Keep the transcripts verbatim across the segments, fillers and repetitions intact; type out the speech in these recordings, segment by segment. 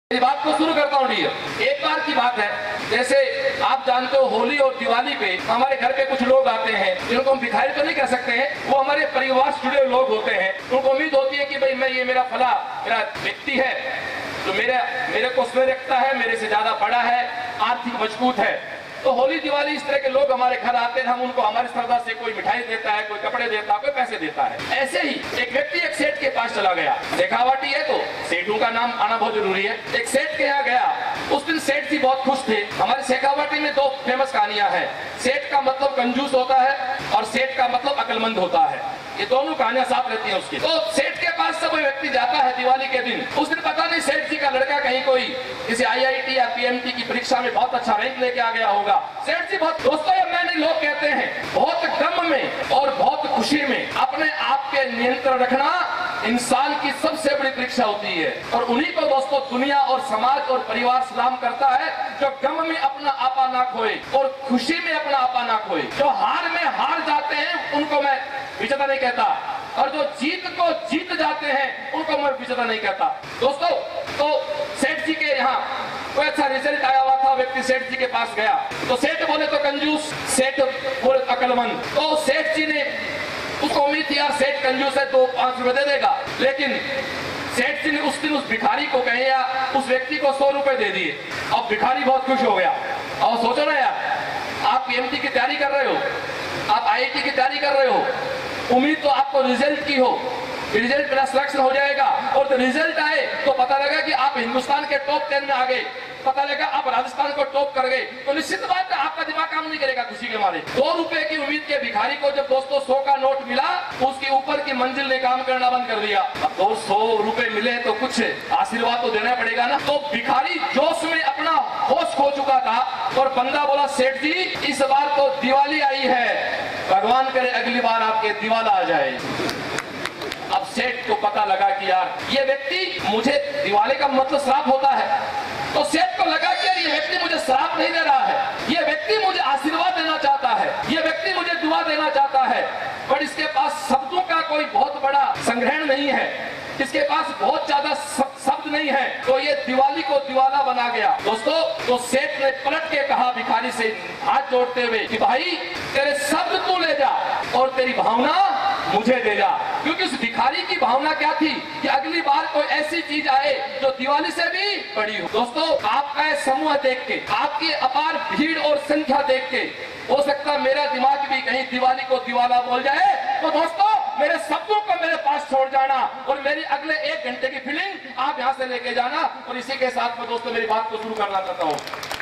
मेरी बात को शुरू करता हूँ डियर। एक बार की बात है, जैसे आप जानते हो होली और दिवाली पे हमारे घर पे कुछ लोग आते हैं जिनको हम भिखारी तो नहीं कह सकते हैं, वो हमारे परिवार से जुड़े लोग होते हैं। उनको उम्मीद होती है कि भाई मैं ये मेरा फला मेरा व्यक्ति है जो मेरे मेरे को स्नेह रखता है, मेरे से ज्यादा बड़ा है, आर्थिक मजबूत है। तो होली दिवाली इस तरह के लोग हमारे घर आते हैं, हम उनको हमारी श्रद्धा से कोई मिठाई देता है, कोई कपड़े देता है, कोई पैसे देता है। ऐसे ही एक व्यक्ति एक सेठ के पास चला गया। देखावटी है तो सेठों का नाम आना बहुत जरूरी है। एक सेठ के यहाँ गया, उस दिन सेठ जी बहुत खुश थे। हमारे शेखावटी में दो फेमस कहानियां हैं। सेठ का मतलब कंजूस होता है और सेठ का मतलब अक्लमंद होता है। ये दोनों कहानियां साथ रहती हैं उसकी। तो सेठ के पास से कोई व्यक्ति जाता है दिवाली के दिन, उस दिन पता नहीं सेठ जी का लड़का कहीं कोई किसी आई आई टी या पी एम टी की परीक्षा में बहुत अच्छा रैंक लेके आ गया होगा। सेठ जी बहुत दोस्तों ये मैंने लोग कहते हैं बहुत गम में और बहुत खुशी में अपने आप के नियंत्रण रखना इंसान की सबसे बड़ी परीक्षा होती है। और उन्हीं को दोस्तों दुनिया और समाज और परिवार सलाम करता है जो गम में अपना आपा ना खोए और खुशी में अपना आपा ना खोए। जो हार में हार जाते हैं उनको मैं विजेता नहीं कहता, और जो जीत को जीत जाते हैं उनको मैं विजेता नहीं कहता। दोस्तों तो सेठ जी के यहाँ कोई अच्छा रिजल्ट आया हुआ था। व्यक्ति सेठ जी के पास गया तो सेठ बोले तो कंजूस, सेठ बोले अक्लमंद। तो सेठ जी ने उसको उम्मीद थी यार सेठ कंजूस है तो पांच रुपए दे देगा, लेकिन सेठ जी ने उस दिन उस भिखारी को कहे या उस व्यक्ति को सौ रुपए दे दिए। अब भिखारी बहुत खुश हो गया। और सोचो ना यार, आप पी एम टी की तैयारी कर रहे हो, आप आई आई टी की तैयारी कर रहे हो, उम्मीद तो आपको रिजल्ट की हो, रिजल्ट मेरा सिलेक्शन हो जाएगा, और तो रिजल्ट आए तो पता लगा कि आप हिंदुस्तान के टॉप टेन में आ गए, पता लगा आप राजस्थान को टॉप कर गए, तो निश्चित बात है आपका दिमाग काम नहीं करेगा खुशी के मारे। दो रुपए की उम्मीद के भिखारी को जब दोस्तों सौ का नोट मिला, उसके ऊपर की मंजिल ने काम करना बंद कर दिया। अब दो सौ रुपए मिले तो कुछ आशीर्वाद तो देना पड़ेगा ना। तो भिखारी जोश में अपना होश खो चुका था और बंदा बोला सेठ जी इस बार तो दिवाली आई है, भगवान करे अगली बार आपके दिवाला आ जाए। अब सेठ को पता लगा कि यार ये व्यक्ति मुझे दिवाली का मतलब श्राप होता है, तो सेठ को लगा कि यार ये व्यक्ति मुझे श्राप नहीं दे रहा है, ये व्यक्ति मुझे आशीर्वाद देना चाहता है, ये व्यक्ति मुझे दुआ देना चाहता है। पर इसके पास शब्दों का कोई बहुत बड़ा संग्रहण नहीं है, इसके पास बहुत ज्यादा शब्द नहीं है, तो ये दिवाली को दिवाला बना गया। दोस्तों तो सेठ ने पलट के कहा भिखारी से हाथ जोड़ते हुए कि भाई तेरे शब्द तू ले जा और तेरी भावना मुझे दे जा। क्योंकि उस भिखारी की भावना क्या थी कि अगली बार कोई ऐसी चीज आए जो दिवाली से भी बड़ी हो। दोस्तों आपका समूह देख के, आपकी अपार भीड़ और संख्या देख के हो सकता मेरा दिमाग भी कहीं दिवाली को दिवाला बोल जाए। तो दोस्तों मेरे शब्दों को मेरे पास छोड़ जाना और मेरी अगले एक घंटे की फीलिंग आप यहाँ से लेके जाना। और इसी के साथ में दोस्तों मेरी बात को शुरू करना चाहता हूँ।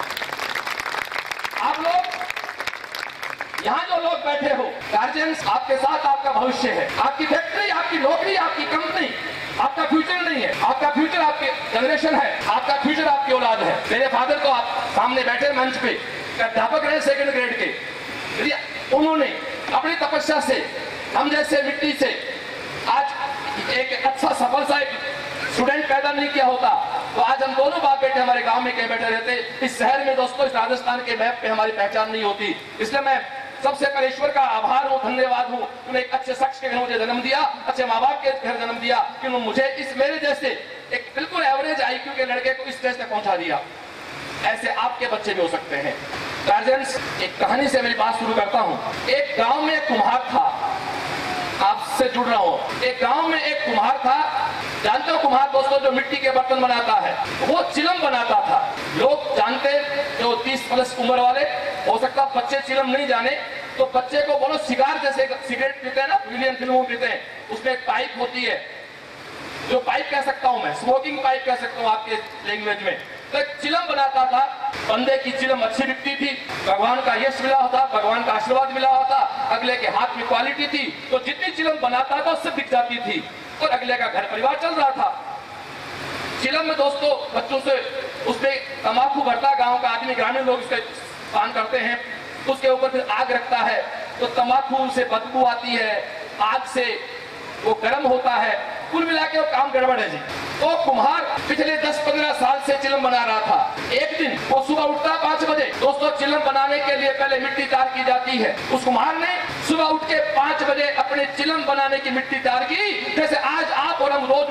आप लोग यहाँ जो लोग बैठे हो, गार्जियंस आपके साथ आपका भविष्य है, आपकी फैक्ट्री, आपकी नौकरी, आपकी कंपनी आपका फ्यूचर नहीं है, आपका फ्यूचर आपके जनरेशन है, आपका फ्यूचर आपकी औलाद है। मेरे फादर तो आप सामने बैठे मंच पे अध्यापक रहे सेकंड ग्रेड के, उन्होंने अपनी तपस्या से हम जैसे मिट्टी से आज एक अच्छा सफल सा एक स्टूडेंट पैदा नहीं किया होता तो आज हम दोनों बाप बेटे हमारे गांव में कहीं बैठे रहते। इस शहर में दोस्तों इस राजस्थान के मैप पे हमारी पहचान नहीं होती। इसलिए मैं सबसे पहले ईश्वर का आभार हूँ, धन्यवाद हूँ, उन्होंने एक अच्छे शख्स के घर मुझे जन्म दिया, अच्छे माँ बाप के घर जन्म दिया कि उन्होंने मुझे इस मेरे जैसे एक बिल्कुल एवरेज आई क्यू के लड़के को इस स्टेज तक पहुंचा दिया। ऐसे आपके बच्चे भी हो सकते हैं। गार्जियंस एक कहानी से मेरी बात शुरू करता हूँ। एक गांव में एक कुम्हार था, आपसे जुड़ रहा हूँ। एक गांव में एक कुम्हार था, जानते हो कुम्हार दोस्तों जो मिट्टी के बर्तन बनाता है, वो चिलम बनाता था। लोग जानते जो तीस प्लस उम्र वाले, हो सकता बच्चे चिलम नहीं जाने, तो बच्चे को बोलो सिगार जैसे सिगरेट पीते हैं ना, विलियन फिल्मों में पीते हैं, उसमें एक पाइप होती है, जो पाइप कह सकता हूं मैं, स्मोकिंग पाइप कह सकता हूं आपके लैंग्वेज में। तो एक चिलम बनाता था, बंदे की चिलम अच्छी बिकती थी, भगवान का यश मिला होता, भगवान का आशीर्वाद मिला होता, अगले के हाथ में क्वालिटी थी, तो जितनी चिलम बनाता था उससे बिक जाती थी और अगले का घर परिवार चल रहा था। चिलम में दोस्तों बच्चों से उसमें तंबाकू भरता, गांव का आदमी ग्रामीण लोग इसका पान करते हैं, उसके ऊपर फिर आग रखता है तो तंबाकू से बदबू आती है, आग से वो गर्म होता है, कुल मिला के वो काम गड़बड़ है जी। तो कुम्हार पिछले दस पंद्रह साल से चिलम बना रहा था। एक दिन वो सुबह उठता पाँच बजे, दोस्तों चिलम बनाने के लिए पहले मिट्टी तैयार की जाती है। उस कुम्हार ने सुबह उठ के पाँच बजे अपने चिलम बनाने की मिट्टी तैयार की, जैसे आज आप और हम रोज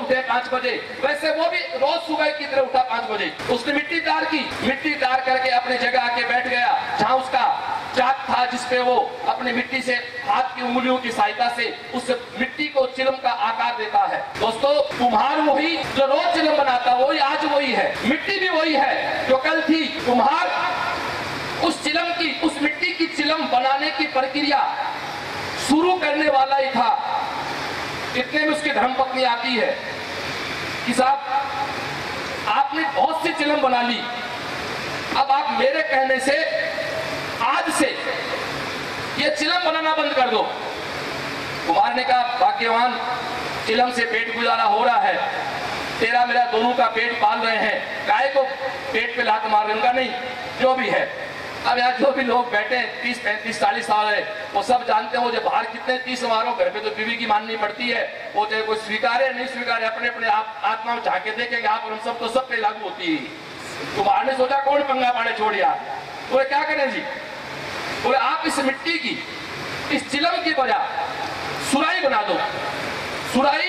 उठे पांच बजे, वैसे वो भी रोज सुबह की तरह उठा पांच बजे। उसने मिट्टी तैयार की, मिट्टी तैयार करके अपनी जगह आके बैठ गया जहां उसका चाक था, जिसपे वो अपनी मिट्टी से हाथ की उंगलियों की सहायता से उस मिट्टी को चिलम का आकार देता है। दोस्तों, कुम्हार वही जो रोज चिलम बनाता, वही आज वही है, मिट्टी भी वही है जो कल थी। कुम्हार उस चिलम की, उस मिट्टी की चिलम बनाने की प्रक्रिया शुरू करने वाला ही था। इतने में उसकी धर्मपत्नी आती है कि साहब आपने बहुत सी चिलम बना ली, अब आप मेरे कहने से आज से ये चिलम बनाना बंद कर दो। कुमार ने कहा, भाग्यवान, चिलम से पेट गुजारा हो रहा है, तेरा मेरा दोनों का पेट पाल रहे हैं, गाय को पेट पे लात मार रहे, उनका नहीं, जो भी है। अब यहाँ जो भी लोग बैठे हैं, तीस पैंतीस चालीस साल है, वो सब जानते हो, जब बाहर कितने तीस मारो, घर पे तो बीवी की माननी पड़ती है, वो चाहे कोई स्वीकारे नहीं स्वीकारे, अपने अपने आप आत्मा में झाके देखेंगे आप, हम सब तो सब पे लागू होती है। कुमार ने सोचा कौन पंगा पाने छोड़ यार, बोले क्या करें जी, बोले आप इस मिट्टी की, इस चिलम की बजाय सुराई बना दो। सुराई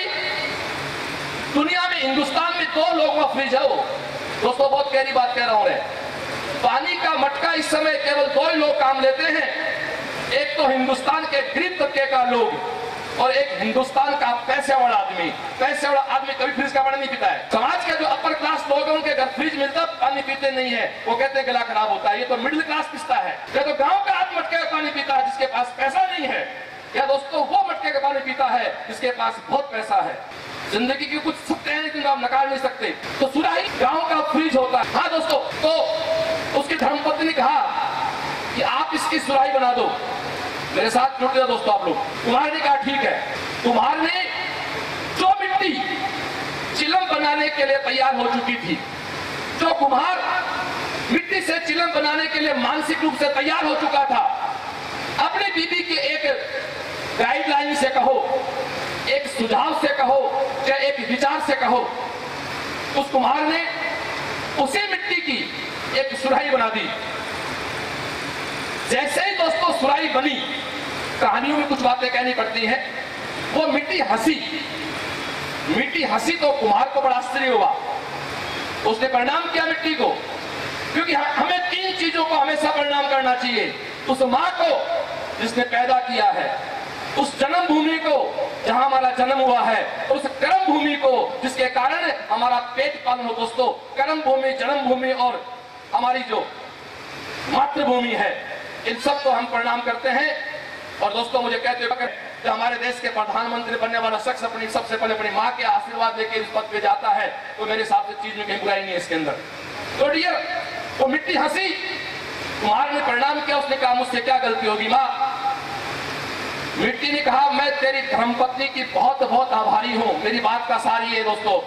दुनिया में, हिंदुस्तान में दो लोगों का फ्रिज है वो। दोस्तों, बहुत गहरी बात कह रहा हूं मैं, पानी का मटका इस समय केवल दो ही लोग काम लेते हैं, एक तो हिंदुस्तान के गरीब तबके का लोग और एक हिंदुस्तान का पैसे वाला आदमी। पैसे वाला आदमी कभी फ्रिज का पानी नहीं पीता है। समाज के जो अपर क्लास लोग हैं, उनके घर फ्रिज मिलता, पानी पीते नहीं है, वो कहते हैं गला खराब होता है। ये तो मिडिल क्लास पिसता है। ये तो गांव का आदमी मटके का पानी पीता है जिसके पास पैसा नहीं है, या दोस्तों वो मटके का पानी पीता है जिसके पास बहुत पैसा है। जिंदगी की कुछ सत्य है लेकिन आप नकार नहीं सकते। तो सुराही गांव का फ्रिज होता है। हाँ दोस्तों, तो उसकी धर्मपत्नी ने कहा कि आप इसकी सुराही बना दो, मेरे साथ जुड़ गए दोस्तों आप लोग। कुम्हार ने कहा ठीक है। कुम्हार ने जो मिट्टी चिलम बनाने के लिए तैयार हो चुकी थी, जो कुम्हार मिट्टी से चिलम बनाने के लिए मानसिक रूप से तैयार हो चुका था, अपनी बीबी के एक गाइडलाइन से कहो, एक सुझाव से कहो, या एक विचार से कहो, उस कुम्हार ने उसी मिट्टी की एक सुराही बना दी। जैसे ही दोस्तों सुराही बनी, कहानियों में कुछ बातें कहनी पड़ती हैं, वो मिट्टी हंसी, मिट्टी हंसी तो कुम्हार को बड़ा आश्चर्य हुआ। उसने प्रणाम किया मिट्टी को, क्योंकि हमें तीन चीजों को हमेशा प्रणाम करना चाहिए। उस माँ को जिसने पैदा किया है, उस जन्म भूमि को जहां हमारा जन्म हुआ है, उस कर्म भूमि को जिसके कारण हमारा पेट पालन हो। दोस्तों, कर्म भूमि, जन्म भूमि और हमारी जो मातृभूमि है, इन सब को हम प्रणाम करते हैं। और दोस्तों, मुझे कहते हुए जो हमारे देश के प्रधानमंत्री बनने वाला शख्स अपनी सबसे पहले अपनी माँ के आशीर्वाद लेकर इस पद पे जाता है, तो मेरे हिसाब से चीज में कहीं बुराई नहीं है इसके अंदर। तो डियर, वो मिट्टी हंसी, कुम्हार ने प्रणाम किया, उसने कहा मुझसे क्या गलती होगी माँ। मिट्टी ने कहा मैं तेरी धर्मपत्नी की बहुत बहुत आभारी हूं। मेरी बात का सार ये है दोस्तों,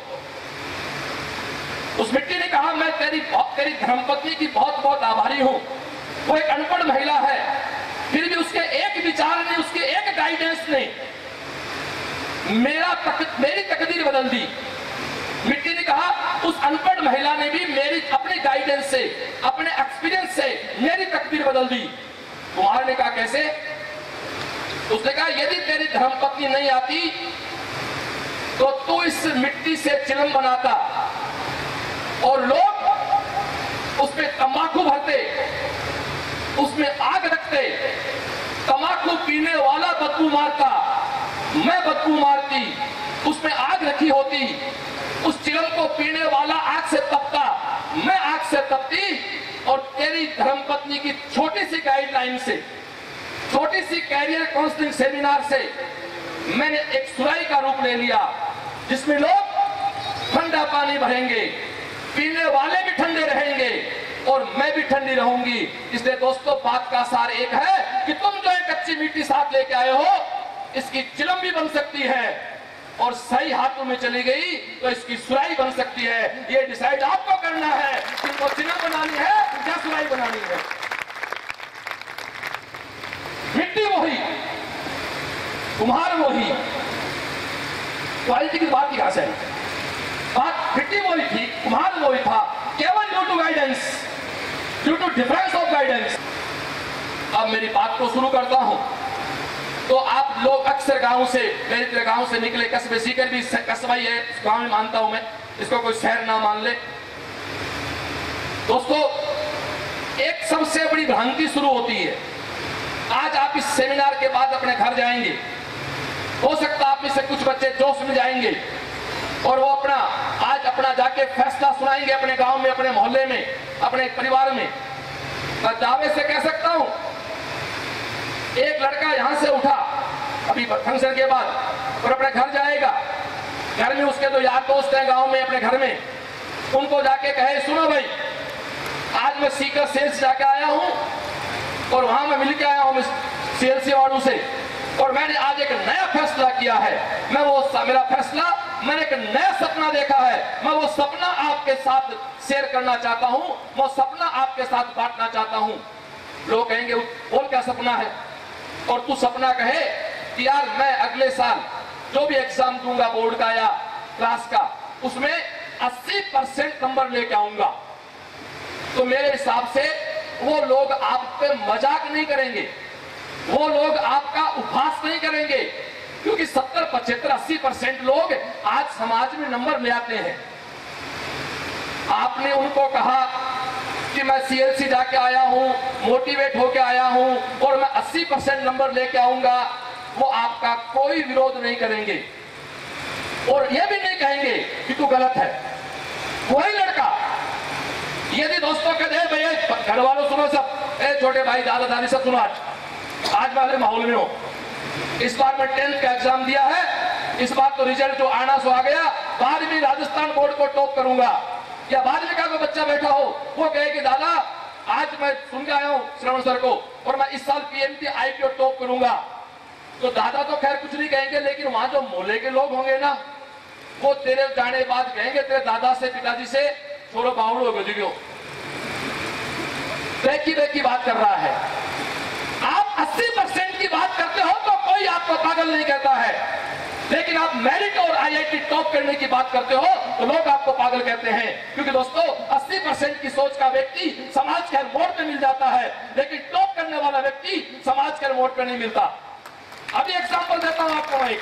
उस मिट्टी ने कहा मैं तेरी तेरी धर्मपत्नी की बहुत बहुत आभारी हूं। वो एक अनपढ़ महिला है, फिर भी उसके एक विचार ने, उसके एक गाइडेंस ने मेरा तक, मेरी तकदीर बदल दी। मिट्टी ने कहा उस अनपढ़ महिला ने भी मेरी अपने गाइडेंस से, अपने एक्सपीरियंस से मेरी तकदीर बदल दी। कुम्हार ने कहा कैसे? उसने कहा यदि तेरी धर्मपत्नी नहीं आती तो तू इस मिट्टी से चिलम बनाता और लोग उसमें तंबाकू भरते, उसमें आग रखते, तंबाकू पीने वाला बदबू मारता, मैं बदबू मारती, उसमें आग रखी होती, उस चिलम को पीने वाला आग से तपता, मैं आग से तपती, और तेरी धर्मपत्नी की छोटी सी गाइडलाइन से, छोटी सी कैरियर काउंसलिंग सेमिनार से मैंने एक सुराही का रूप ले लिया, जिसमें लोग ठंडा पानी भरेंगे, पीने वाले भी ठंडे रहेंगे और मैं भी ठंडी रहूंगी। इसलिए दोस्तों, बात का सार एक है कि तुम जो एक कच्ची मिट्टी साथ लेके आए हो, इसकी चिलम भी बन सकती है और सही हाथों में चली गई तो इसकी सुराही बन सकती है। ये डिसाइड आपको करना है कि इनको चिलम बनानी है या सुराही बनानी है। मिट्टी वही, कुम्हार वही, क्वालिटी की बात यहां से, बात मिट्टी वही थी, कुम्हार वही था, केवल due to guidance, due to difference of guidance. अब मेरी बात को शुरू करता हूं। तो आप लोग अक्सर गांव से, मेरे तरह गांव से निकले, कस्बे, सीकर भी कस्बा ही है, गांव में मानता हूं मैं, इसको कोई शहर ना मान ले। दोस्तों, एक सबसे बड़ी भ्रांति शुरू होती है। आज आप इस सेमिनार के बाद अपने घर जाएंगे, हो सकता है आप में से कुछ बच्चे जोश में जाएंगे और वो अपना आज अपना जाके फैसला सुनाएंगे अपने गांव में, अपने मोहल्ले में, अपने परिवार में। मैं दावे से कह सकता हूं, एक लड़का यहां से उठा अभी फंक्शन के बाद और अपने घर जाएगा, घर में उसके दो यार दोस्त हैं गांव में, अपने घर में, उनको जाके कहे, सुनो भाई, आज मैं सीकर सेल्स जाके आया हूं और वहां मैं मिल के आया हूं सीएलसी वालों से, और मैंने आज एक नया फैसला किया है। मैं वो मेरा फैसला, मैंने एक नया सपना देखा है, मैं वो सपना आपके साथ शेयर करना चाहता हूं, वो सपना आपके साथ बांटना चाहता हूं। लोग कहेंगे, बोल क्या सपना है? और तू सपना कहे कि यार मैं अगले साल जो भी एग्जाम दूंगा बोर्ड का या क्लास का, उसमें अस्सी परसेंट नंबर लेके आऊंगा। तो मेरे हिसाब से वो लोग आप पे मजाक नहीं करेंगे, वो लोग आपका उपहास नहीं करेंगे, क्योंकि सत्तर पचहत्तर अस्सी परसेंट लोग आज समाज में नंबर ले आते हैं। आपने उनको कहा कि मैं सीएलसी जाके आया हूं, मोटिवेट होके आया हूं और मैं अस्सी परसेंट नंबर लेके आऊंगा, वो आपका कोई विरोध नहीं करेंगे और ये भी नहीं कहेंगे कि तू गलत है। वही लड़का यदि दोस्तों कहते हैं, भैया घर वालों सुनो सब, ए छोटे भाई दादा दादी सब सुनो, आज आज मैं माहौल में हूं, इस बार मैं टेंथ का एग्जाम दिया है, इस बार तो रिजल्ट जो आना सो आ गया, बाद में राजस्थान बोर्ड को टॉप करूंगा। या बारहवीं का कोई बच्चा बैठा हो, वो कहे कि दादा आज मैं सुन के आया हूं श्रवण सर को और मैं इस साल पीएमटी आईपीओ टॉप करूंगा, तो दादा तो खैर कुछ नहीं कहेंगे, लेकिन वहां जो मोहल्ले के लोग होंगे ना, वो तेरे जाने बाद कहेंगे तेरे दादा से पिताजी से, छोड़ो बावड़ो गजो बेकी बेकी बात कर रहा है। आप अस्सी परसेंट की बात करते हो तो कोई आपको पागल नहीं कहता है, लेकिन आप मेरिट और आईआईटी टॉप करने की बात करते हो तो लोग आपको पागल कहते हैं। क्योंकि दोस्तों, अस्सी परसेंट की सोच का व्यक्ति समाज के हर मोड़ पे मिल जाता है, लेकिन टॉप करने वाला व्यक्ति समाज के हर मोड़ पे नहीं मिलता। अभी एग्जांपल देता हूं आपको एक,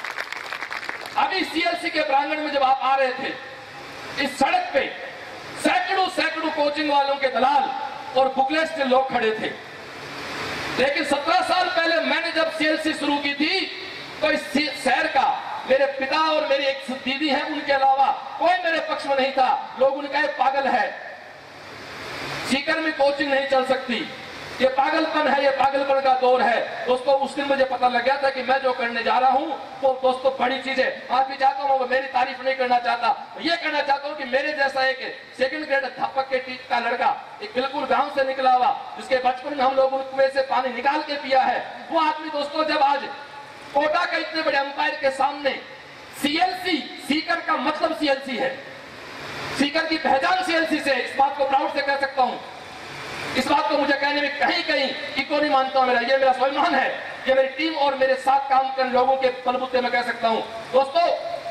अभी सीएलसी के प्रांगण में जब आप आ रहे थे, इस सड़क पे सैकड़ों सैकड़ों कोचिंग वालों के दलाल और बुकलेट से लोग खड़े थे। लेकिन सत्रह साल पहले मैंने जब सीएलसी शुरू की थी, तो इस शहर का मेरे पिता और मेरी एक दीदी है, उनके अलावा कोई मेरे पक्ष में नहीं था। लोग उनका पागल है, सीकर में कोचिंग नहीं चल सकती, ये पागलपन है, ये पागलपन का दौर है। दोस्तों, उस दिन मुझे पता लग गया था कि मैं जो करने जा रहा हूं वो दोस्तों बड़ी चीज है। आज भी चाहता हूं, मेरी तारीफ नहीं करना चाहता, ये कहना चाहता हूं कि मेरे जैसा एक सेकंड ग्रेड अध्यापक के टीच का लड़का, एक बिल्कुल गांव से निकला हुआ, जिसके बचपन में हम लोग कुएं से पानी निकाल के पिया है, वो आदमी दोस्तों जब आज कोटा का इतने बड़े अंपायर के सामने सीएलसी, सीकर का मतलब सीएलसी है, सीकर की पहचान सीएलसी से, इस बात को प्राउड से कह सकता हूं। इस बात को मुझे कहने में कहीं कहीं इको नहीं मानता हूं, मेरा ये मेरा स्वाभिमान है, ये मेरी टीम और मेरे साथ काम करने लोगों के बलबूते में कह सकता हूं। दोस्तों,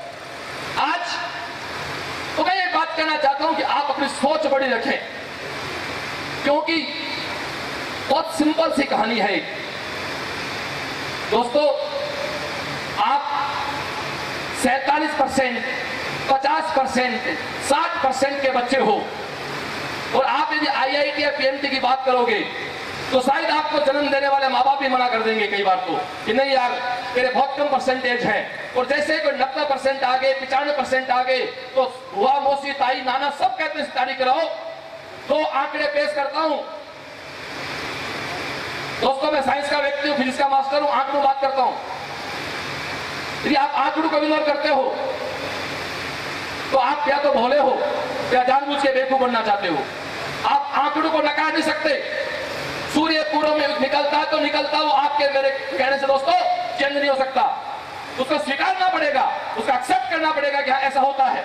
आज तो मैं ये बात कहना चाहता हूं कि आप अपनी सोच बड़ी रखें, क्योंकि बहुत सिंपल सी कहानी है। दोस्तों, आप सैतालीस परसेंट, पचास परसेंट, साठ परसेंट के बच्चे हो और आप यदि आईआईटी या पीएमटी की बात करोगे तो शायद आपको जन्म देने वाले माँ बाप भी मना कर देंगे कई बार तो, कि नहीं यार तेरे बहुत कम परसेंटेज है। और जैसे कोई नब्बे परसेंट आ गए, पिचानवे परसेंट आ गए, तो बुआ, मौसी, ताई, नाना सब कहते हैं स्टडी कराओ। तो आंकड़े पेश करता हूं दोस्तों, मैं साइंस का व्यक्ति हूं, फिजिक्स का मास्टर हूं, आंकड़ों बात करता हूं। यदि आप आंकड़ों को इग्नोर करते हो तो आप या तो भोले हो या जानबूझ के बेवकूफ बनना चाहते हो। आप आंकड़ों को नकार नहीं सकते। सूर्य पूर्व में निकलता है तो निकलता, वो आपके मेरे कहने से दोस्तों चेंज नहीं हो सकता। उसको स्वीकारना पड़ेगा, उसका एक्सेप्ट करना पड़ेगा कि हाँ ऐसा होता है।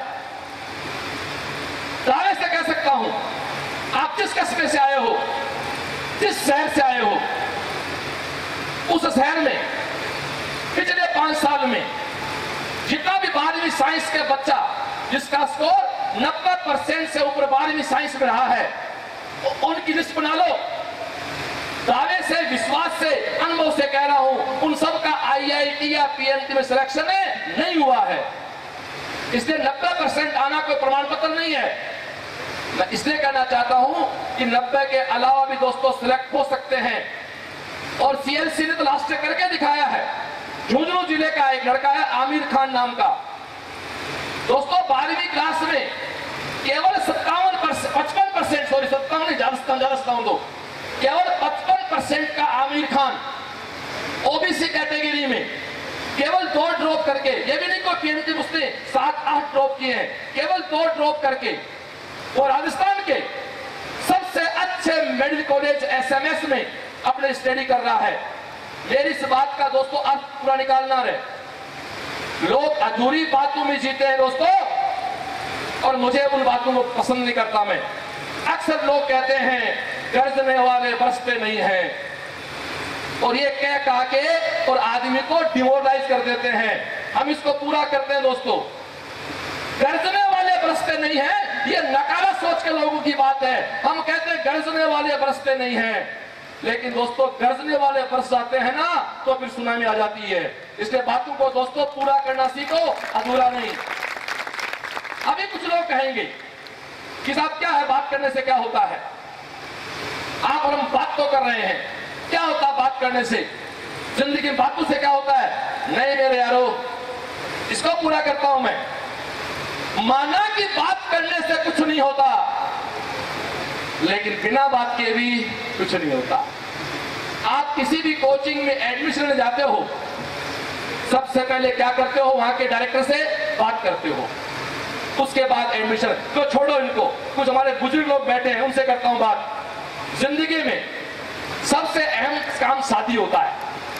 दावे से कह सकता हूं, आप जिस कस्बे से आए हो, जिस शहर से आए हो, उस शहर में पिछले पांच साल में जितना भी बारहवीं साइंस के बच्चा जिसका स्कोर नब्बे परसेंट से ऊपर बारहवीं साइंस में रहा है, तो उनकी लिस्ट बना लो। दावे से, विश्वास से, अनुभव से कह रहा हूं, उन सब का आई आई टी या पी एम टी में सिलेक्शन नहीं हुआ है। इसलिए नब्बे परसेंट आना कोई प्रमाण पत्र नहीं है। मैं इसलिए कहना चाहता हूं कि नब्बे के अलावा भी दोस्तों सिलेक्ट हो सकते हैं, और सी एल सी ने तो लास्ट करके दिखाया है। झुंझुनू जिले का एक लड़का है आमिर खान नाम का, दोस्तों बारहवीं क्लास में केवल सत्तावन पचपन परसेंट सॉरी सत्तावन ज्यादा दो केवल पचपन परसेंट का आमिर खान ओबीसी कैटेगरी में केवल दो ड्रॉप करके, ये भी नहीं कोई पीएमटी उसने सात आठ ड्रॉप किए हैं, केवल दो ड्रॉप करके वो राजस्थान के सबसे अच्छे मेडिकल कॉलेज एसएमएस में अपने स्टडी कर रहा है। मेरी इस बात का दोस्तों अर्थ पूरा निकालना रहे। लोग अधूरी बातों में जीते हैं दोस्तों, और मुझे उन बातों को पसंद नहीं करता मैं। अक्सर लोग कहते हैं गरजने वाले बरसते नहीं हैं, और ये कह कहा के और आदमी को डिमोरलाइज कर देते हैं। हम इसको पूरा करते हैं दोस्तों। गरजने वाले बरसते नहीं हैं, ये नकारा सोच के लोगों की बात है। हम कहते हैं गरजने वाले बरसते नहीं हैं, लेकिन दोस्तों गरजने वाले बरस जाते हैं ना तो फिर सुनामी आ जाती है। इसलिए बातों को दोस्तों पूरा करना सीखो, अधूरा नहीं। अभी कुछ लोग कहेंगे कि साहब क्या है, बात करने से क्या होता है? आप और हम बात तो कर रहे हैं, क्या होता है बात करने से? जिंदगी में बातों से क्या होता है? नहीं मेरे यारो, इसको पूरा करता हूं मैं। माना कि बात करने से कुछ नहीं होता, लेकिन बिना बात के भी कुछ नहीं होता। आप किसी भी कोचिंग में एडमिशन ले जाते हो, सबसे पहले क्या करते हो? वहां के डायरेक्टर से बात करते हो, उसके बाद एडमिशन। तो छोड़ो इनको, कुछ हमारे बुजुर्ग लोग बैठे हैं, उनसे करता हूं बात। जिंदगी में सबसे अहम काम शादी होता है,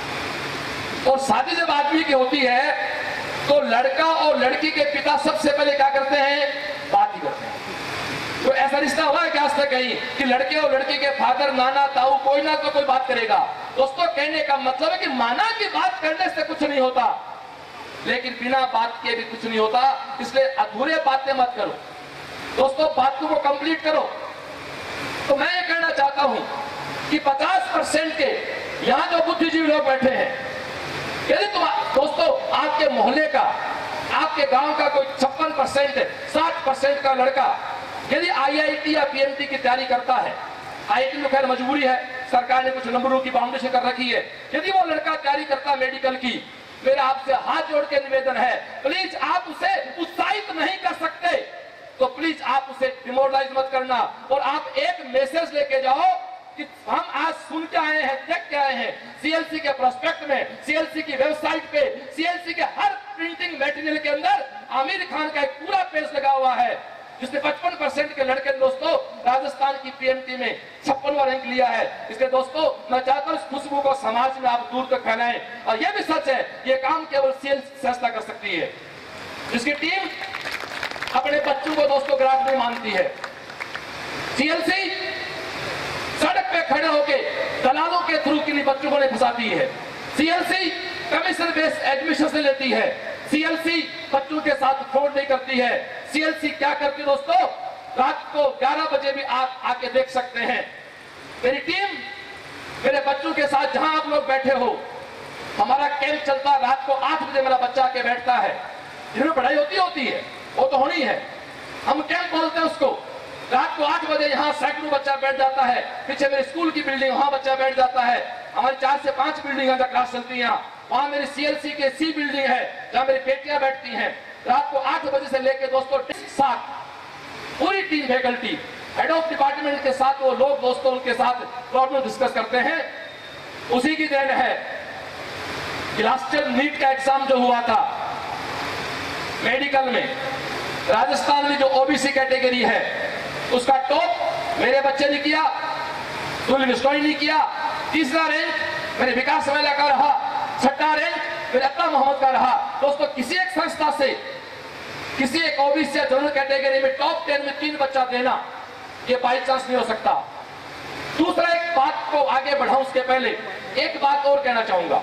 और शादी जब आदमी की होती है तो लड़का और लड़की के पिता सबसे पहले क्या करते हैं? बात ही करते हैं। तो ऐसा रिश्ता हुआ है क्या आज तक कहीं कि लड़के और लड़की के फादर, नाना, ताऊ कोई ना तो कोई बात करेगा? दोस्तों कहने का मतलब है कि माना कि बात करने से कुछ नहीं होता, लेकिन बिना बात के भी कुछ नहीं होता। इसलिए अधूरे बातें मत करो दोस्तों, बातों को कंप्लीट करो। तो मैं ये कहना चाहता हूं कि पचास परसेंट के यहां जो बुद्धिजीवी लोग बैठे हैं, यदि तुम दोस्तों आपके मोहल्ले का, आपके गांव का कोई छप्पन परसेंट साठ परसेंट का लड़का यदि आई आई टी या पी एम टी की तैयारी करता है, आई आई टी में खैर मजबूरी है, सरकार ने कुछ नंबरों की बाउंडेशन कर रखी है, यदि वो लड़का तैयारी करता है मेडिकल की, मेरा आपसे हाथ जोड़ के निवेदन है, प्लीज आप उसे उत्साहित नहीं कर सकते तो प्लीज आप उसे डिमोरलाइज मत करना, और आप एक मैसेज लेके जाओ कि हम आज सुन के आए हैं, देख के आए हैं, सी एल सी के प्रोस्पेक्ट में, सी एल सी की वेबसाइट पे, सी एल सी के हर प्रिंटिंग मटेरियल के अंदर आमिर खान का एक पूरा पेज लगा हुआ है, जिसने पचपन परसेंट के लड़के दोस्तों राजस्थान की पी एम टी में छप्पनवा रैंक लिया है। इसलिए दोस्तों मैं चाहता हूं इस खुशबू को समाज में आप दूर तक फैलाएं, और यह भी सच है ये काम केवल सी एल सी फैसला कर सकती है, जिसकी टीम अपने बच्चों को दोस्तों ग्राफ नहीं मानती है। सी एल सी सड़क पे खड़े होके दलालों के थ्रू के लिए बच्चों को नहीं फंसाती है। C L C commission based admission से लेती है। सी एल सी बच्चों के साथ फ्रॉड नहीं करती है। सी एल सी क्या करती है दोस्तों? रात को ग्यारह बजे भी आप आके देख सकते हैं। मेरी टीम मेरे बच्चों के साथ जहां आप लोग बैठे हो, हमारा कैंप चलता है, रात को आठ बजे मेरा बच्चा आके बैठता है। जिनमें पढ़ाई होती होती है वो तो होनी है, हम कैंप बोलते हैं उसको। रात को आठ बजे यहाँ सैकड़ों बच्चा बैठ जाता है, पीछे मेरे स्कूल की बिल्डिंग वहां बच्चा बैठ जाता है। हमारी चार से पांच बिल्डिंग क्लास चलती है, वहां मेरी सी एल सी के सी बिल्डिंग है जहां मेरी बेटियां बैठती हैं। रात को आठ बजे से लेकर दोस्तों सात पूरी team faculty head of department के साथ वो लोग दोस्तों उनके साथ प्रॉब्लम डिस्कस करते हैं। उसी की देन है कि लास्ट ईयर नीट का एग्जाम जो हुआ था मेडिकल में, राजस्थान में जो ओ बी सी कैटेगरी है उसका टॉप मेरे बच्चे ने किया, सुनील बिश्नोई ने किया। तीसरा रैंक मेरे विकास मेला का रहा, छठा रैंक मेरे अत्ता मोहम्मद का रहा। दोस्तों किसी एक संस्था से किसी एक ओबीसी या जनरल कैटेगरी में टॉप टेन में तीन बच्चा देना ये बाई चांस नहीं हो सकता। दूसरा एक बात को आगे बढ़ाऊं उसके पहले एक बात और कहना चाहूंगा।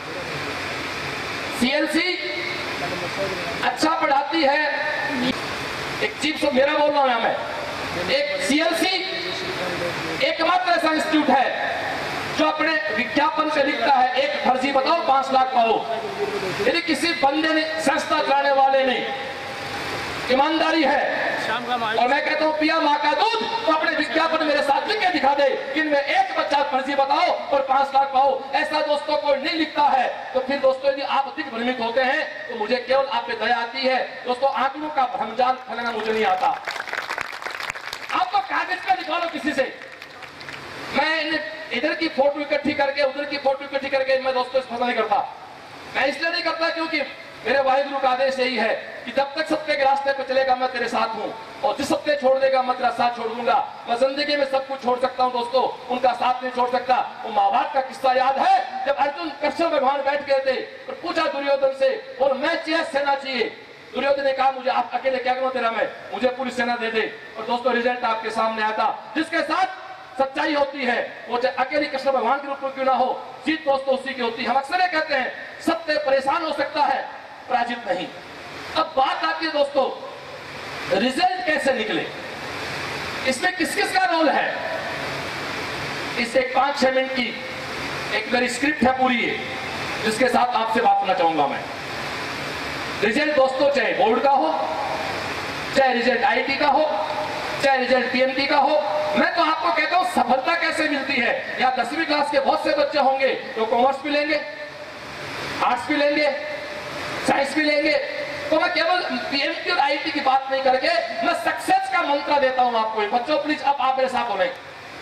सी एल सी अच्छा पढ़ाती है, एक चीफ से मेरा बोल रहा हूं मैं, एक सी एल सी एकमात्र ऐसा इंस्टीट्यूट है जो अपने विज्ञापन पे लिखता है एक फर्जी बताओ पांच लाख पाओ। यदि किसी बंदे ने संस्था चलाने वाले ने ईमानदारी है और मैं कहता हूं पिया मां का दूध, तो अपने विज्ञापन मेरे साथ लिख के दिखा दे कि इनमें एक बच्चा फर्जी बताओ और पांच लाख पाओ। ऐसा दोस्तों को नहीं लिखता है तो फिर दोस्तों यदि आप अधिक भ्रमित होते हैं तो मुझे केवल आप पे दया आती है। दोस्तों आंकड़ों का भ्रमजाल फैलाना मुझे नहीं आता। आप तो कागज पे लिखवा लो किसी से। मैं इधर की फोटो इकट्ठी करके उधर की फोटो इकट्ठी करके मैं दोस्तों इस नहीं करता। मैं इसलिए नहीं करता क्योंकि मेरे वाहिगुरु का आदेश यही है कि जब तक सत्य के रास्ते पर चलेगा मैं तेरे साथ हूं, और जिस सत्य छोड़ देगा मैं तेरा साथ छोड़ दूंगा। मैं जिंदगी में सब कुछ छोड़ सकता हूं दोस्तों, उनका साथ नहीं छोड़ सकता। वो महाभारत का किस्सा याद है जब अर्जुन कृष्ण भगवान बैठ गए थे और पूछा दुर्योधन से और मैं चाहिए सेना चाहिए। दुर्योधन ने कहा मुझे आप अकेले क्या करूं तेरा, मैं मुझे पूरी सेना दे दे। और दोस्तों रिजल्ट आपके सामने आता। जिसके साथ सच्चाई होती है वो चाहे अकेले कृष्ण भगवान के रूप में क्यों ना हो, जीत दोस्तों उसी की होती है। हम अक्सर कहते हैं सत्य परेशान हो सकता है, पराजित नहीं। अब बात आती है दोस्तों रिजल्ट कैसे निकले, इसमें किस किस का रोल है। इस एक पांच छह मिनट की एक मेरी स्क्रिप्ट है पूरी है जिसके साथ आपसे बात करना चाहूंगा मैं। रिजल्ट दोस्तों चाहे बोर्ड का हो, चाहे रिजल्ट आईआईटी का हो, चाहे रिजल्ट पीएमटी का हो, मैं तो आपको कहता हूं सफलता कैसे मिलती है। या दसवीं क्लास के बहुत से बच्चे होंगे जो कॉमर्स भी लेंगे, आर्ट्स भी लेंगे, साइंस भी लेंगे। तो मैं केवल पीएमटी और आईआईटी की बात नहीं करके मैं सक्सेस का मंत्र देता हूं आपको। बच्चों प्लीज अब आप मेरे साथ बोले।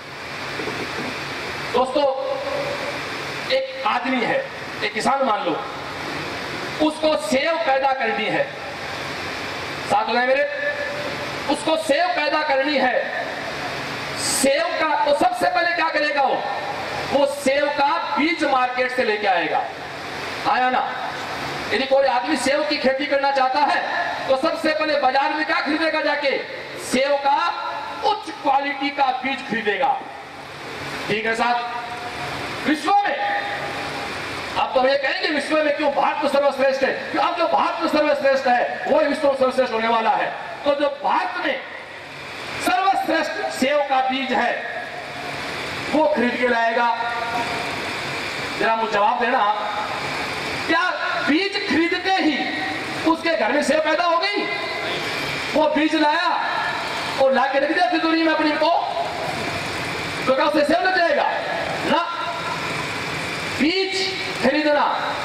दोस्तों एक आदमी है, एक किसान मान लो, उसको सेव पैदा करनी है, साथ हो मेरे, उसको सेव पैदा करनी है। सेव का तो सबसे पहले क्या करेगा वो वो सेव का बीज मार्केट से लेके आएगा। आया ना। यदि कोई आदमी सेव की खेती करना चाहता है तो सबसे पहले बाजार में क्या खरीदेगा, जाके सेव का उच्च क्वालिटी का बीज खरीदेगा। ठीक है साहब। विश्व में आप तो ये कहेंगे विश्व में क्यों, भारत तो सर्वश्रेष्ठ है। अब जो भारत में सर्वश्रेष्ठ है वही विश्व में सर्वश्रेष्ठ होने वाला है। तो जो भारत में सर्वश्रेष्ठ सेव का बीज है वो खरीद के लाएगा। जरा मुझे जवाब देना, क्या बीज खरीदते ही उसके घर में सेव पैदा हो गई? वो बीज लाया और ला के रख दिया तिजोरी में अपनी को, तो क्या उससे सेव लग जाएगा ना। बीज खरीदना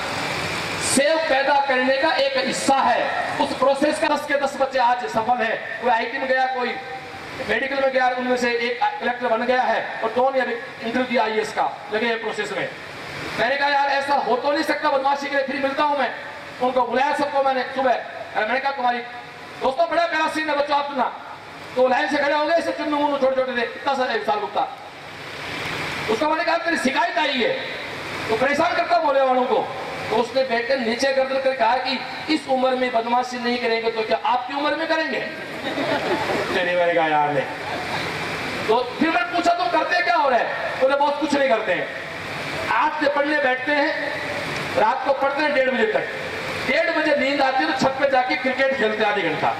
सेव पैदा करने का एक हिस्सा है। उस प्रोसेस का दस के दस बच्चे आज सफल है। कोई आईटी में गया, कोई मेडिकल में गया, उनमें से एक कलेक्टर बन गया है और दोनों इंटरव्यू दिया आईएएस का, लगे हैं प्रोसेस में। मैंने कहा यार ऐसा हो तो नहीं सकता, बदमाशी के लिए फिर मिलता हूं मैं। उनको बुलाया सबको मैंने सुबह, मैंने कहा तुम्हारी दोस्तों बड़ा प्यारा सीन है बच्चों आप सुना। तो लाइन से खड़े हो गए, चुन्नू मुन्नू छोटे छोटे थे, कितना सा विशाल गुप्ता। उसको मैंने कहा तेरी शिकायत आई है तो परेशान करता बोले वालों को। तो उसने बैठकर नीचे गर्दन कर कहा कि इस उम्र में बदमाशी नहीं करेंगे तो क्या आपकी उम्र में करेंगे? तेरे मेरे कहा यार ने। तो फिर मैं पूछा तुम करते क्या हो रहा है? बोले बहुत कुछ नहीं करते हैं, आठ से पढ़ने बैठते हैं, रात को पढ़ते हैं डेढ़ बजे तक, डेढ़ बजे नींद आती है तो छत पे जाके क्रिकेट खेलते आधी घंटा,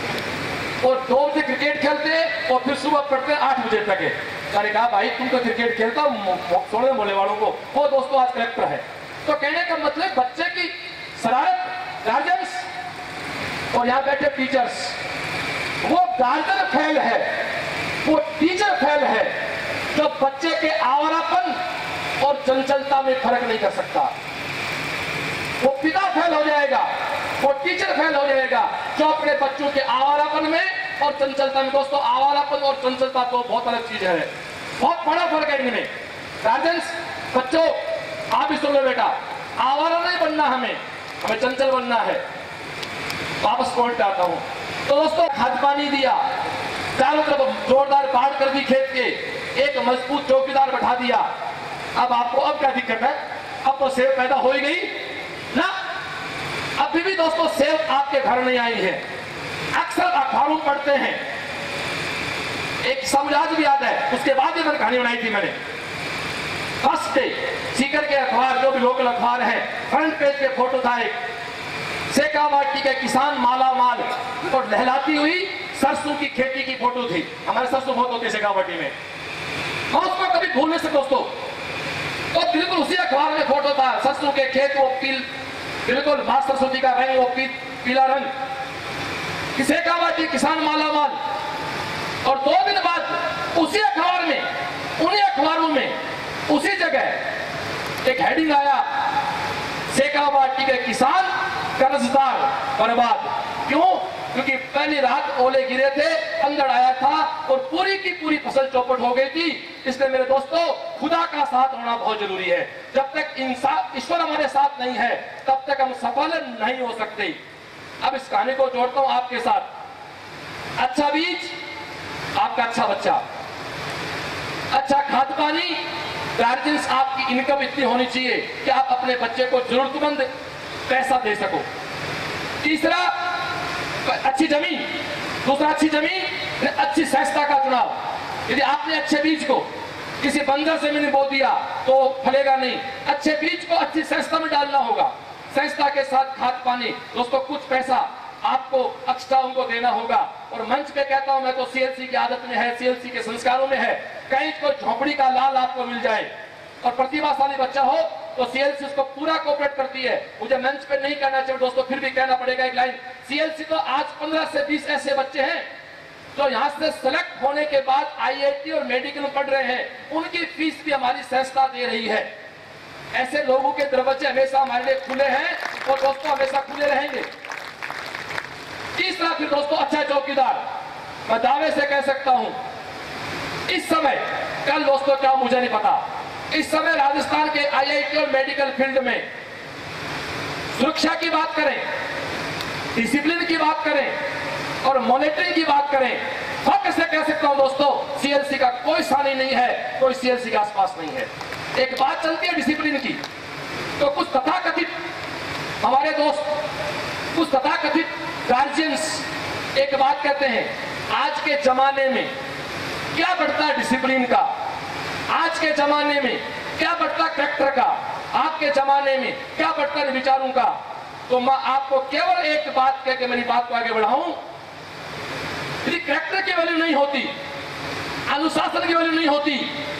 और दो बजे क्रिकेट खेलते हैं और फिर सुबह पढ़ते हैं आठ बजे तक है। मैंने कहा भाई तुम तो क्रिकेट खेलता छोड़े बोले वालों को। वो दोस्तों आज कलेक्टर है। तो कहने का मतलब बच्चे की शरारत, गार्जियंस और यहाँ बैठे टीचर्स, वो गार्जियन फेल है, वो टीचर फेल है जो बच्चे के आवारापन और चंचलता में फर्क नहीं कर सकता। वो पिता फेल हो जाएगा, वो टीचर फेल हो जाएगा जो अपने बच्चों के आवारापन में और चंचलता में। दोस्तों आवारापन और चंचलता तो बहुत अलग चीज है, बहुत बड़ा फर्क है इनमें। गार्जियंस बच्चों आप भी सुन लो बेटा, आवारा नहीं बनना, हमें हमें चंचल बनना है। वापस पॉइंट पे आता हूं। तो दोस्तों खाद पानी दिया, चारों तरफ जोरदार बाढ़ कर दी खेत के, एक मजबूत चौकीदार बैठा दिया। अब आपको अब क्या दिक्कत है? अब तो सेव पैदा हो ही गई ना। अभी भी दोस्तों सेव आपके घर नहीं आई है। अक्सर अखबारों में पढ़ते हैं, एक समझाज भी याद है, उसके बाद ही मैंने कहानी बनाई थी। मैंने फर्स्ट डे सीकर के अखबार, जो भी लोकल अखबार है, फ्रंट पेज पे फोटो था एक शेखावाटी के किसान माला माल और लहलाती हुई सरसों की खेती की फोटो थी। हमारे सरसों बहुत होते शेखावाटी में, मैं उसको कभी भूल नहीं सकता दोस्तों। तो बिल्कुल उसी अखबार में फोटो था, सरसों के खेत वो पील, बिल्कुल मां सरस्वती का रंग वो पी, पीला रंग, किसे का बाटी किसान माला माल। और दो दिन बाद उसी अखबार में, उन्हीं अखबारों में, उसी जगह एक हेडिंग आया, सेकावाटी के किसान कर्जदार बर्बाद। क्यों? क्योंकि पहली रात ओले गिरे थे, अंधड़ आया था और पूरी की पूरी फसल चौपट हो गई थी। इसलिए मेरे दोस्तों, खुदा का साथ होना बहुत जरूरी है। जब तक इंसान ईश्वर हमारे साथ नहीं है तब तक हम सफल नहीं हो सकते। अब इस कहानी को जोड़ता हूं आपके साथ। अच्छा बीज आपका अच्छा बच्चा, अच्छा खाद पानी, गार्जियंस आपकी इनकम इतनी होनी चाहिए कि आप अपने बच्चे को जरूरतमंद पैसा दे सको। तीसरा अच्छी जमीन, दूसरा अच्छी जमीन, अच्छी सहजता का चुनाव। यदि आपने अच्छे बीज को किसी बंजर जमीन में बो दिया तो फलेगा नहीं। अच्छे बीज को अच्छी सहजता में डालना होगा, सहजता के साथ खाद पानी। दोस्तों, कुछ पैसा आपको एक्स्ट्रा उनको देना होगा। और मंच पे कहता हूं मैं तो, सीएलसी की आदत में है, सीएलसी के संस्कारों में है, कहीं कोई झोपड़ी का लाल आपको मिल जाए और प्रतिभाशाली बच्चा हो तो सीएलसी उसको पूरा कोऑपरेट करती है। मुझे मंच पे नहीं कहना चाहिए दोस्तों, फिर भी कहना पड़ेगा एक लाइन। सीएलसी तो आज पंद्रह से बीस ऐसे बच्चे हैं जो यहाँ से सेलेक्ट होने के बाद आईआईटी और मेडिकल में पढ़ रहे हैं, उनकी फीस भी हमारी संस्था दे रही है। ऐसे लोगों के दरवाजे हमेशा हमारे लिए खुले हैं और दोस्तों हमेशा खुले रहेंगे। तीसरा फिर दोस्तों, अच्छा चौकीदार। मैं दावे से कह सकता हूं इस समय, कल दोस्तों क्या मुझे नहीं पता, इस समय राजस्थान के आईआईटी और मेडिकल फील्ड में सुरक्षा की बात करें, डिसिप्लिन की बात करें और मॉनिटरिंग की बात करें, फक्र से कह सकता हूं दोस्तों, सीएलसी का कोई सानी नहीं है, कोई सीएलसी के आसपास नहीं है। एक बात चलती है डिसिप्लिन की, तो कुछ तथाकथित हमारे दोस्त, कुछ तथाकथित गार्जियंस एक बात कहते हैं, आज के जमाने में क्या बढ़ता है डिसिप्लिन का, आज के जमाने में क्या बढ़ता कैरेक्टर का, आपके जमाने में क्या बढ़ता है विचारों का। तो मैं आपको केवल एक बात कह के मेरी बात को आगे बढ़ाऊं, यदि कैरेक्टर की वैल्यू नहीं होती, अनुशासन की वैल्यू नहीं होती,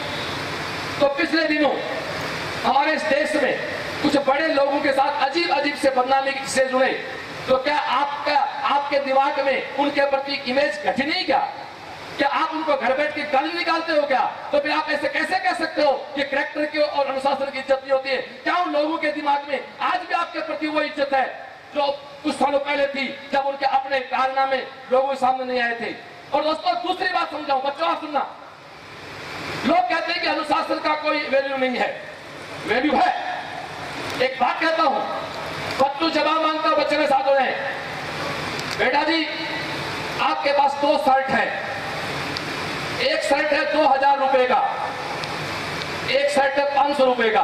तो पिछले दिनों हमारे इस देश में कुछ बड़े लोगों के साथ अजीब अजीब से बदनामी से जुड़े, तो क्या आपका आपके दिमाग में उनके प्रति इमेज घटी नहीं क्या? क्या आप उनको घर बैठ के गाली निकालते हो क्या? तो फिर आप ऐसे कैसे कह सकते हो कि कैरेक्टर की और अनुशासन की इज्जत नहीं होती है? क्या उन लोगों के दिमाग में आज भी आपके प्रति वो इज्जत है जो कुछ सालों पहले थी, जब उनके अपने कारनामे लोगों के सामने नहीं आए थे? और दोस्तों, दूसरी बात समझाऊं, बच्चों आप सुनना, लोग कहते हैं कि अनुशासन का कोई वैल्यू नहीं है, वैल्यू है। एक बात कहता हूं, बच्चों जवाब मांगता हूं, बच्चे में साथ हो रहे हैं, बेटा जी आपके पास दो शर्ट है, एक शर्ट है दो हजार रुपए का, एक शर्ट है पांच सौ रुपए का।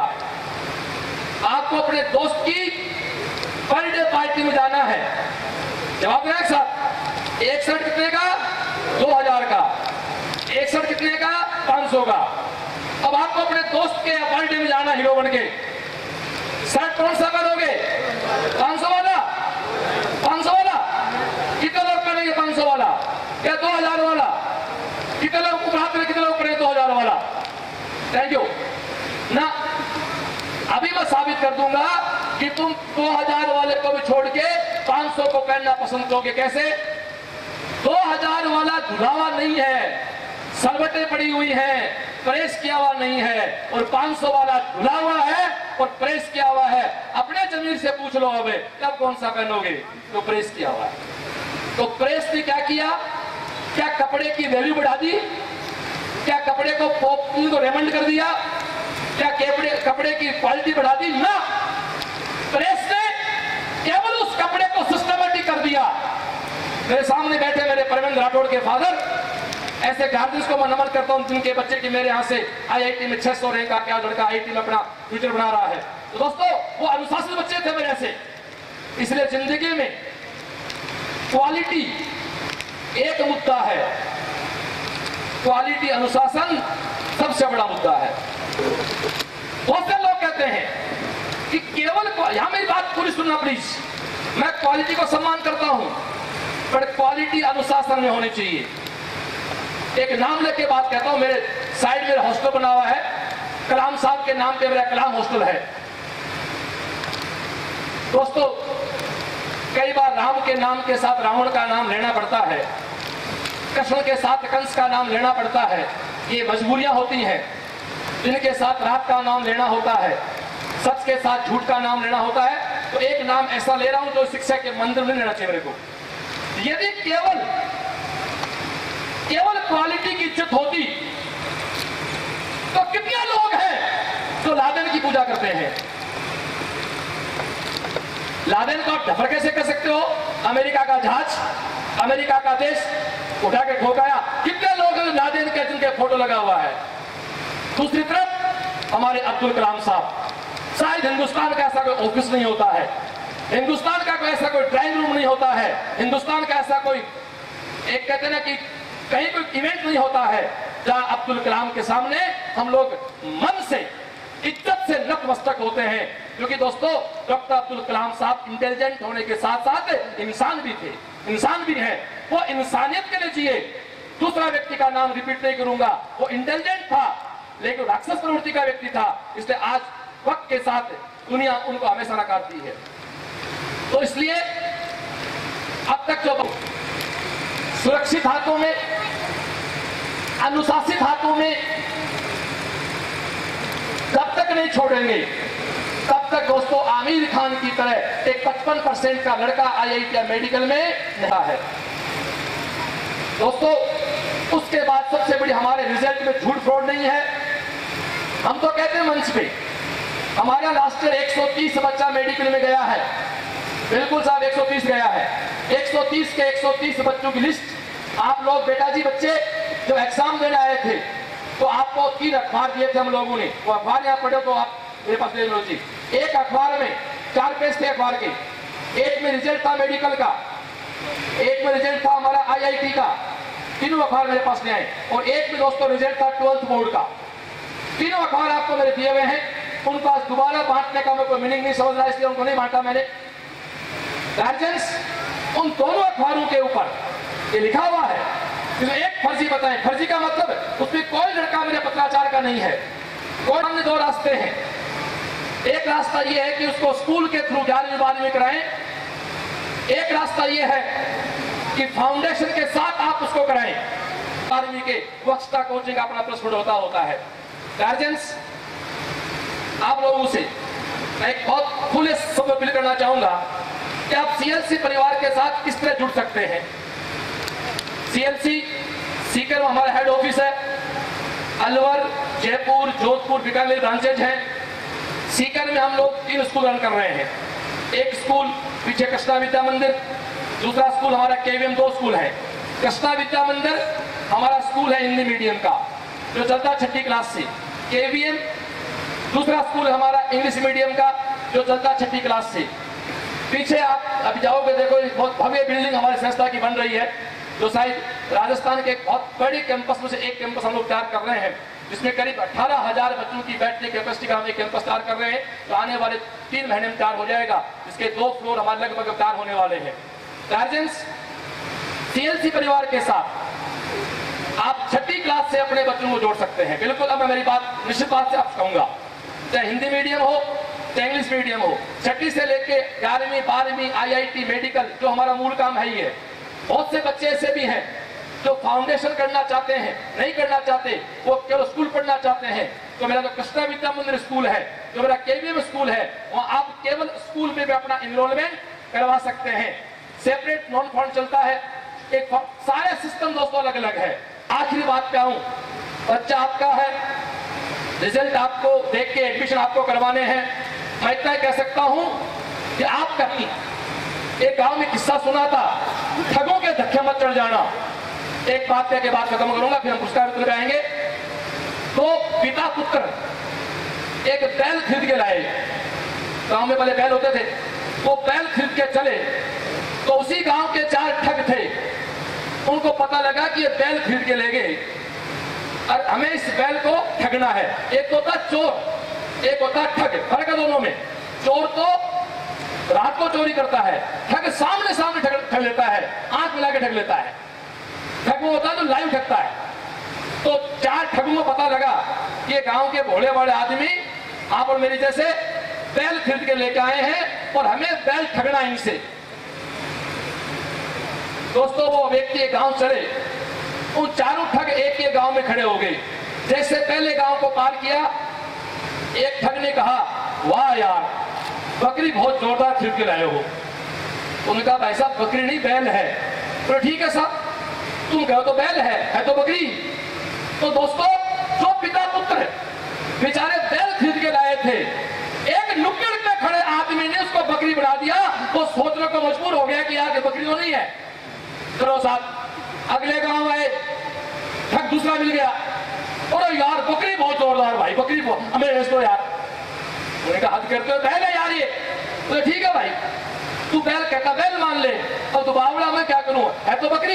आपको अपने दोस्त की बर्थडे पार्टी में जाना है, जवाब दें एक साथ, एक शर्ट कितने का? दो हजार का, एक शर्ट कितने का? पांच सौ का। अब आपको अपने दोस्त के बर्थडे में जाना हीरो बन के, शर्ट कौन सा पहनोगे? पांच सौ वाला? पांच सौ वाला? कितने लोग पहनेंगे पांच सौ वाला या दो हजार वाला? कितने लोग उपरात में कितने लोग पहने दो हजार वाला? थैंक यू ना। अभी मैं साबित कर दूंगा कि तुम दो हजार वाले को भी छोड़ के पांच सौ को पहनना पसंद करोगे। कैसे? दो हजार वाला धुलावा नहीं है, सलवटें पड़ी हुई हैं, प्रेस किया हुआ नहीं है, और पांच सौ वाला धुला हुआ है और प्रेस किया हुआ है। अपने जमीन से पूछ लो, अबे तब कौन सा पहनोगे? तो प्रेस किया हुआ है। तो प्रेस ने क्या किया? क्या कपड़े की वैल्यू बढ़ा दी? क्या कपड़े को पॉपुलर को रेमंड कर दिया? क्या कपड़े कपड़े की क्वालिटी बढ़ा दी? ना, प्रेस ने केवल उस कपड़े को सिस्टमेटिक कर दिया। मेरे सामने बैठे मेरे परमेंद्र राठौड़ के फादर, ऐसे गार्जियंस को मैं नमन करता हूं जिनके बच्चे की मेरे यहाँ से आईआईटी में छह सौ रैंक का क्या लड़का आईआईटी में अपना फ्यूचर बना रहा है। तो दोस्तों, वो अनुशासित बच्चे थे मेरे से। इसलिए जिंदगी में क्वालिटी एक मुद्दा है, क्वालिटी अनुशासन सबसे बड़ा मुद्दा है। बहुत से लोग कहते हैं कि केवल, यहां मेरी बात पूरी सुनना प्लीज, मैं क्वालिटी को सम्मान करता हूं, पर क्वालिटी अनुशासन में होनी चाहिए। एक नाम लेके बात कहता हूं, मेरे साइड में हॉस्टल बना हुआ है, कलाम साहब के नाम पे मेरा कलाम हॉस्टल है। दोस्तों, कई बार राम के नाम के साथ रावण का नाम लेना पड़ता है, कृष्ण के साथ कंस का नाम लेना पड़ता है। ये मजबूरियां होती हैं। दिन के साथ रात का नाम लेना होता है, सच के साथ झूठ का नाम लेना होता है। तो एक नाम ऐसा ले रहा हूं जो शिक्षा के मंदिर में लेना चाहिए मेरे को। यदि केवल केवल क्वालिटी की इज्जत होती तो कितने लोग हैं जो लादेन की पूजा करते हैं। लादेन को आप ढफर कैसे कर सकते हो? अमेरिका का जहाज, अमेरिका का देश उठा के ठोकाया। कितने लोग हैं लादेन के जिनके फोटो लगा हुआ है। दूसरी तरफ हमारे अब्दुल कलाम साहब, शायद हिंदुस्तान का ऐसा कोई ऑफिस नहीं होता है, हिंदुस्तान का कोई ऐसा कोई ड्राइंग रूम नहीं होता है, हिंदुस्तान का ऐसा कोई एक कहते हैं ना कि कहीं कोई इवेंट नहीं होता है जहां अब्दुल कलाम के सामने हम लोग मन से इज्जत से नतमस्तक होते हैं। क्योंकि दोस्तों, डॉक्टर अब्दुल कलाम साहब इंटेलिजेंट होने के साथ साथ इंसान भी थे, इंसान भी है। वो इंसानियत के लिए जिए। दूसरा व्यक्ति का नाम रिपीट नहीं करूंगा, वो इंटेलिजेंट था लेकिन राक्षस प्रवृत्ति का व्यक्ति था। इसलिए आज वक्त के साथ दुनिया उनको हमेशा नकारती है। तो इसलिए अब तक जो सुरक्षित हाथों में, अनुशासित हाथों में जब तक नहीं छोड़ेंगे तब तक दोस्तों आमिर खान की तरह एक पचपन परसेंट का लड़का आईआईटी या मेडिकल में नहीं है। दोस्तों, उसके बाद सबसे बड़ी हमारे रिजल्ट में झूठ फ्रॉड नहीं है। हम तो कहते हैं मंच पे हमारा लास्ट ईयर एक सौ तीस बच्चा मेडिकल में गया है। बिल्कुल साहब, एक सौ तीस गया है। एक सौ तीस के एक सौ तीस बच्चों की लिस्ट आप लोग बेटा जी बच्चे जब एग्जाम देने आए थे तो आपको तीन अखबार दिए थे हम लोगों ने। वो अखबार यहाँ पढ़ो तो आप मेरे पास ले लो जी। एक अखबार में चार पेज थे अखबार के, एक में रिजल्ट था मेडिकल का, एक में रिजल्ट था हमारा आईआईटी का, तीनों अखबार मेरे पास ले आए। और एक में दोस्तों रिजल्ट था ट्वेल्थ बोर्ड का। तीनों अखबार आपको मेरे दिए हुए हैं। उनको आज दोबारा बांटने का मैं कोई मीनिंग नहीं समझ रहा, इसलिए उनको नहीं बांटा मैंने। गार्जियंस, उन दोनों अखबारों के ऊपर ये लिखा हुआ है कि एक फर्जी बताएं। फर्जी का मतलब उसमें कोई लड़का मेरे पत्राचार का नहीं है। कोई हमने दो रास्ते हैं। एक रास्ता ये है कि उसको स्कूल के थ्रू ग्यारहवीं बारहवीं कराएं। एक रास्ता ये है कि फाउंडेशन के साथ आप उसको कराएं। बारहवीं के वो एक्स्ट्रा कोचिंग अपना प्लसमेंट होता होता है। गार्जियंस, आप लोगों से एक बहुत खुले शब्द अपील करना चाहूंगा कि आप सीएलसी परिवार के साथ किस तरह जुड़ सकते हैं। सीएलसी सीकर में हमारा हेड ऑफिस है। अलवर, जयपुर, जोधपुर, बीकानेर ब्रांचेज हैं। सीकर में हम लोग तीन स्कूल रन कर रहे हैं। एक स्कूल पीछे कृष्णा विद्या मंदिर, दूसरा स्कूल हमारा केवीएम, दो स्कूल है। कृष्णा विद्या मंदिर हमारा स्कूल है हिंदी मीडियम का जो चलता छठी क्लास से। केवीएम दूसरा स्कूल हमारा इंग्लिश मीडियम का जो चलता छठी क्लास से। पीछे आप अभी जाओगे, देखो बहुत भव्य बिल्डिंग हमारी संस्था की बन रही है जो शायद राजस्थान के एक बहुत बड़े कैंपस में से एक कैंपस हम लोग तैयार कर रहे हैं, जिसमें करीब अठारह हजार बच्चों की बैठने की कैपेसिटी का हम एक कैंपस तैयार कर रहे हैं। तो आने वाले तीन महीने में तैयार हो जाएगा, जिसके दो फ्लोर हमारे लगभग तैयार होने वाले हैं। गार्जियंस, सीएलसी परिवार के साथ आप छठी क्लास से अपने बच्चों को जोड़ सकते हैं। बिल्कुल, अब मैं मेरी बात निश्चित बात से आप कहूंगा, चाहे हिंदी मीडियम हो चाहे इंग्लिश मीडियम हो, छठी से लेके ग्यारहवीं बारहवीं आईआईटी मेडिकल जो हमारा मूल काम है ही है। बहुत से बच्चे ऐसे भी हैं जो फाउंडेशन करना चाहते हैं, नहीं करना चाहते, वो केवल स्कूल पढ़ना चाहते हैं। तो मेरा जो कृष्णा विद्या मंदिर स्कूल है, जो मेरा केवीएम स्कूल है, वहाँ आप केवल स्कूल में भी अपना इनरोलमेंट करवा सकते हैं। सेपरेट नॉन फंड चलता है। एक सारे सिस्टम दोस्तों अलग अलग है। आखिरी बात पे आऊं, बच्चा आपका है, रिजल्ट आपको देख के एडमिशन आपको करवाने हैं। मैं इतना कह सकता हूं कि आप कभी एक गांव में किस्सा सुना था, ठगों के धक्के मत चढ़ जाना। एक बात कह के बात खत्म करूंगा, फिर हम पुरस्कार वितरण कराएंगे। तो पिता पुत्र एक बैल खरीद के लाए। गांव में पहले बैल होते थे, वो बैल खरीद के चले तो उसी गांव के चार ठग थे। उनको पता लगा कि ये बैल खरीद के ले गए और हमें इस बैल को ठगना है। एक होता चोर, एक होता ठग। फर्क है दोनों में। चोर तो रात को चोरी करता है, ठग सामने सामने ठग, ठग लेता है, आंख मिला के ठग लेता है। ठग वो होता है तो लाइव ठगता है। तो चार ठगों को पता लगा कि ये गांव के भोले बड़े आदमी आप और मेरी जैसे बैल खरीद के लेके आए हैं और हमें बैल ठगना इनसे। दोस्तों वो व्यक्ति गांव चले, उन चारों ठग एक के गांव में खड़े हो गए। जैसे पहले गांव को पार किया, एक ठग ने कहा, वाह यार बकरी बहुत जोरदार खरीद के लाए हो। उन्होंने कहा भाई साहब बकरी नहीं बैल है। तो ठीक है साहब, तुम कहो तो बैल है, है तो बकरी। तो दोस्तों जो पिता पुत्र बेचारे बैल खरीद के लाए थे, एक नुक्कड़ पे खड़े आदमी ने उसको बकरी बना दिया। वो सोचने को मजबूर हो गया कि यार ये बकरी तो नहीं है। चलो साहब अगले गांव आए, ठग दूसरा मिल गया, और यार बकरी बहुत जोरदार भाई, बकरी हमें रेस दो यार। उन्होंने कहा हद करते हो, बैल है यार ये। तो ठीक है भाई, तू बैल कहता बैल मान ले, अब तो बावड़ा मैं क्या करूं, है तो बकरी।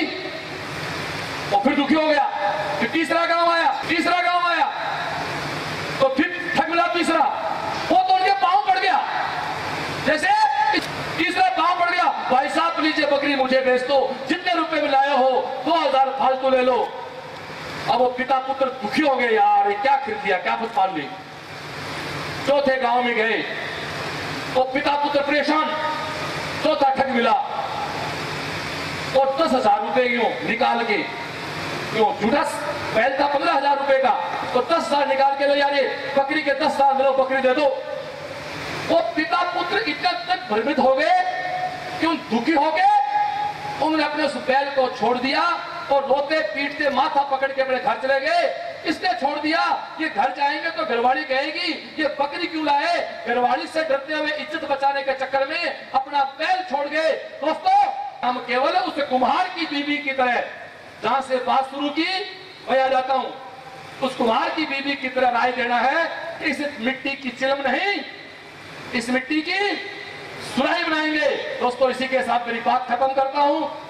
और फिर दुखी हो गया। फिर तीसरा गांव आया, तीसरा गांव आया तो फिर ठग मिला तीसरा। वो तो उनके पांव पड़ गया। जैसे तीसरा पांव पड़ गया, भाई साहब लीजिए बकरी मुझे बेच दो, जितने रुपए में लाए हो दो हजार फालतू ले लो। अब वो पिता पुत्र दुखी हो गए, यार क्या खरीद लिया, क्या फत पाल ली। चौथे गांव में गए तो पिता पुत्र परेशान, चौथा ठग मिला और दस हजार रुपए यूं निकाल के, क्यों झूठा बैल था पंद्रह हजार रुपए का, तो दस हजार निकाल के लो यार ये बकरी के दस हजार मिलो, बकरी दे दो। वो पिता पुत्र इतना तक भ्रमित हो गए, क्यों दुखी हो गए, उन्होंने अपने उस बैल को छोड़ दिया और रोते पीटते माथा पकड़ के अपने घर चले गए। इसने छोड़ दिया, ये घर जाएंगे तो घरवाली कहेगी ये बकरी क्यों लाए। घरवाली से डरते हुए इज्जत बचाने के चक्कर में अपना बैल छोड़ गए। दोस्तों हम केवल उस कुम्हार की बीवी की तरह, जहां से बात शुरू की मैं आ जाता हूं, उस कुम्हार की बीवी की तरह राय देना है कि इस मिट्टी की चिलम नहीं, इस मिट्टी की सुराही बनाएंगे। दोस्तों इसी के साथ मेरी बात खत्म करता हूं।